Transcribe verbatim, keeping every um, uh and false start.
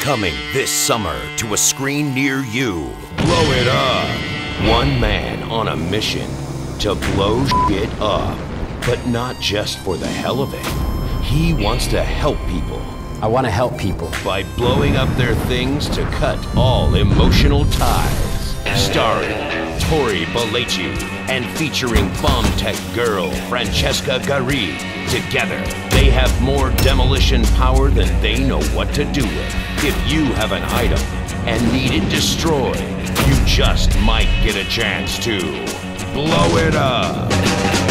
Coming this summer to a screen near you. Blow it up. One man on a mission to blow shit up. But not just for the hell of it. He wants to help people. I want to help people. By blowing up their things to cut all emotional ties. Starring Tory Belleci and featuring bomb tech girl Francesca Gari. Together, they have more demolition power than they know what to do with. If you have an item and need it destroyed, you just might get a chance to blow it up.